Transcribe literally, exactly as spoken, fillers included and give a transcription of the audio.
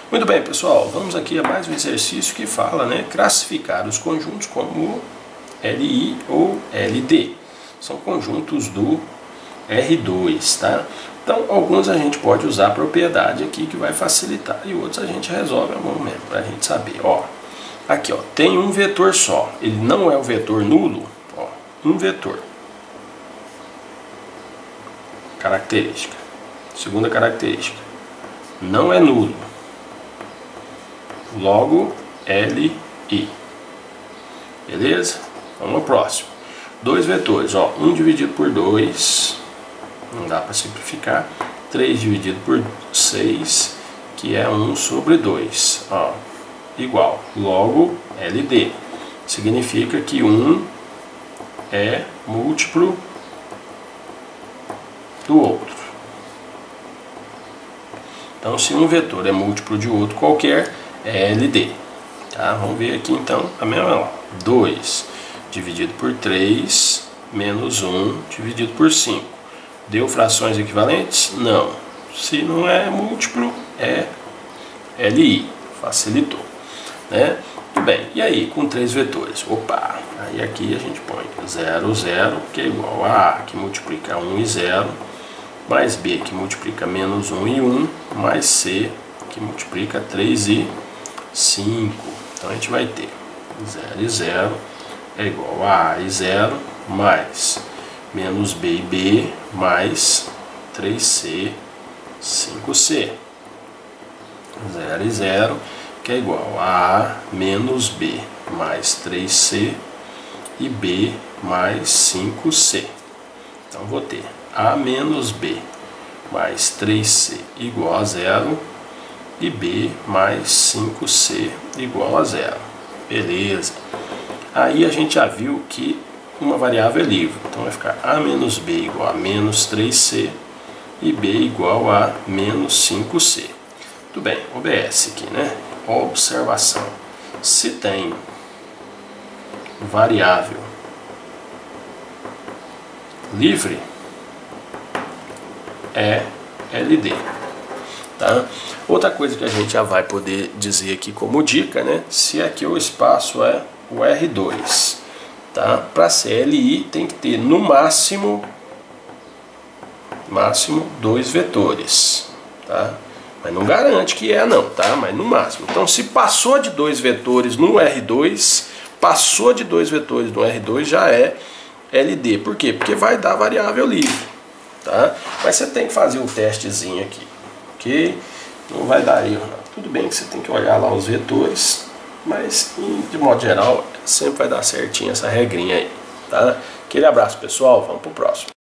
Muito bem, pessoal, vamos aqui a mais um exercício que fala, né, classificar os conjuntos como L I ou L D. São conjuntos do R dois, tá? Então, alguns a gente pode usar a propriedade aqui que vai facilitar e outros a gente resolve a mão mesmo, para a gente saber. Ó, aqui, ó, tem um vetor só, ele não é o vetor nulo, ó, um vetor. Característica. Segunda característica, não é nulo. Logo, L I. Beleza? Vamos ao próximo. Dois vetores, ó, um dividido por dois, não dá para simplificar. três dividido por seis, que é um sobre dois, ó, igual. Logo, L D. Significa que um é múltiplo do outro. Então, se um vetor é múltiplo de outro qualquer, é L D. Tá? Vamos ver aqui então a mesma lá. dois dividido por três menos um dividido por cinco. Deu frações equivalentes? Não. Se não é múltiplo, é L I. Facilitou. Né? Tudo bem. E aí, com três vetores? Opa! Aí aqui a gente põe zero, zero, que é igual a A, que multiplica um e zero, mais B, que multiplica menos um e um, mais C, que multiplica três e cinco. Então a gente vai ter zero e zero é igual a A e zero, mais menos B e B, mais três C, cinco C. zero e zero, que é igual a A menos B, mais três C, e B mais cinco C. Então vou ter A menos B mais três C igual a zero, e B mais cinco C igual a zero. Beleza. Aí a gente já viu que uma variável é livre. Então vai ficar A menos B igual a menos três C e B igual a menos cinco C. Tudo bem, O B S aqui, né? Observação. Se tem variável livre, é L D. Tá? Outra coisa que a gente já vai poder dizer aqui como dica, né? Se aqui o espaço é o R dois, tá? Para ser L I tem que ter no máximo máximo dois vetores, tá? Mas não garante que é não, tá? Mas no máximo. Então, se passou de dois vetores no R dois, passou de dois vetores no R dois, já é L D. Por quê? Porque vai dar variável livre, tá? Mas você tem que fazer o testezinho aqui, ok? Não vai dar erro, não. Tudo bem que você tem que olhar lá os vetores, mas de modo geral sempre vai dar certinho essa regrinha aí, tá? Aquele abraço, pessoal, vamos pro próximo.